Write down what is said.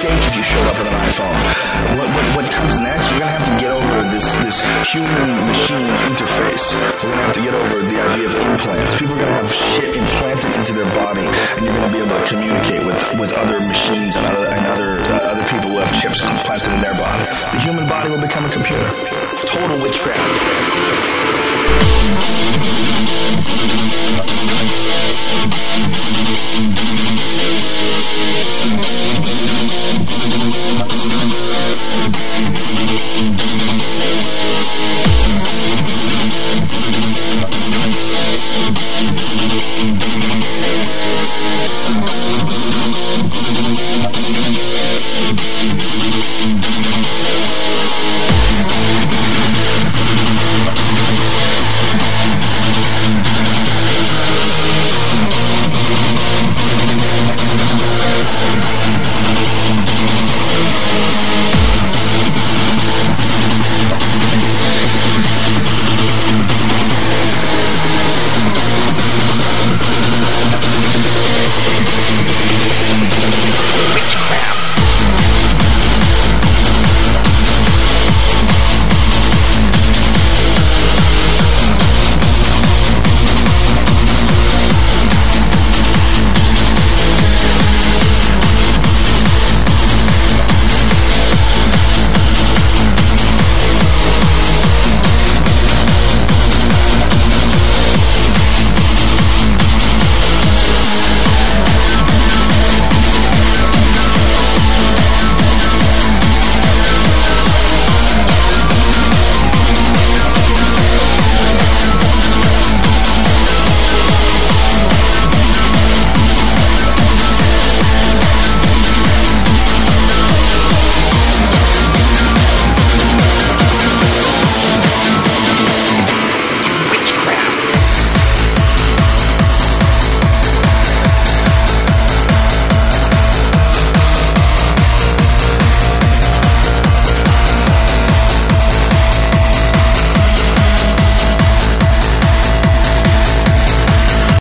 mistake if you showed up with an iPhone. What comes next? We're gonna have to get over this human-machine interface. We're gonna have to get over the idea of implants. People are gonna have shit implanted into their body, and you're gonna be able to communicate with other machines and other people who have chips implanted in their body. The human body will become a computer. Total witchcraft.